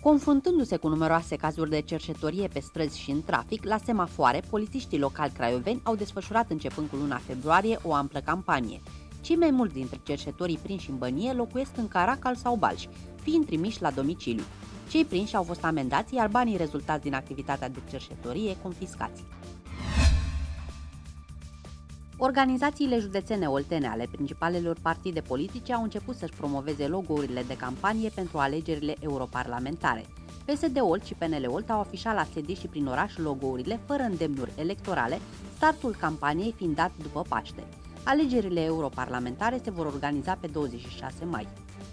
Confruntându-se cu numeroase cazuri de cerșetorie pe străzi și în trafic, la semafoare, polițiștii locali craioveni au desfășurat începând cu luna februarie o amplă campanie. Cei mai mulți dintre cerșetorii prinși în bănie locuiesc în Caracal sau Balș, fiind trimiși la domiciliu. Cei prinși au fost amendați, iar banii rezultați din activitatea de cerșetorie confiscați. Organizațiile județene oltene ale principalelor partide politice au început să-și promoveze logo-urile de campanie pentru alegerile europarlamentare. PSD Olt și PNL Olt au afișat la sedii și prin oraș logo-urile fără îndemnuri electorale, startul campaniei fiind dat după Paște. Alegerile europarlamentare se vor organiza pe 26 mai.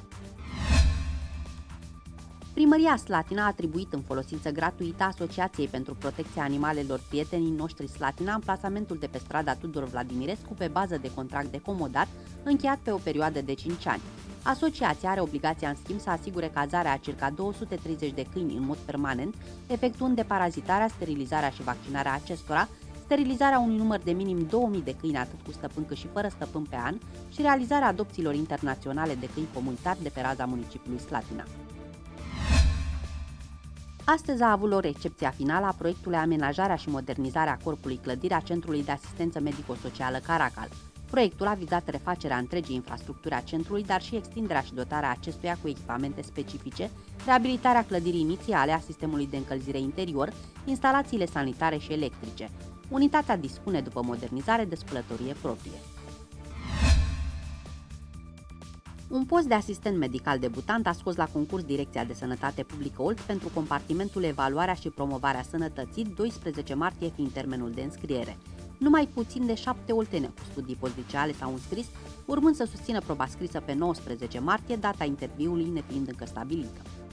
Primăria Slatina a atribuit în folosință gratuită Asociației pentru Protecția Animalelor Prietenii Noștri Slatina amplasamentul de pe strada Tudor Vladimirescu pe bază de contract de comodat încheiat pe o perioadă de 5 ani. Asociația are obligația în schimb să asigure cazarea a circa 230 de câini în mod permanent, efectuând deparazitarea, sterilizarea și vaccinarea acestora, sterilizarea unui număr de minim 2000 de câini atât cu stăpân cât și fără stăpân pe an și realizarea adopțiilor internaționale de câini comunitari de pe raza municipiului Slatina. Astăzi a avut loc recepția finală a proiectului Amenajarea și modernizarea corpului clădirea Centrului de Asistență Medico-Socială Caracal. Proiectul a vizat refacerea întregii infrastructuri a centrului, dar și extinderea și dotarea acestuia cu echipamente specifice, reabilitarea clădirii inițiale a sistemului de încălzire interior, instalațiile sanitare și electrice. Unitatea dispune, după modernizare, de spălătorie proprie. Un post de asistent medical debutant a scos la concurs Direcția de Sănătate Publică Olt pentru compartimentul Evaluarea și Promovarea Sănătății, 12 martie fiind termenul de înscriere. Numai puțin de 7 oltene cu studii postliceale s-au înscris, urmând să susțină proba scrisă pe 19 martie, data interviului nefiind încă stabilită.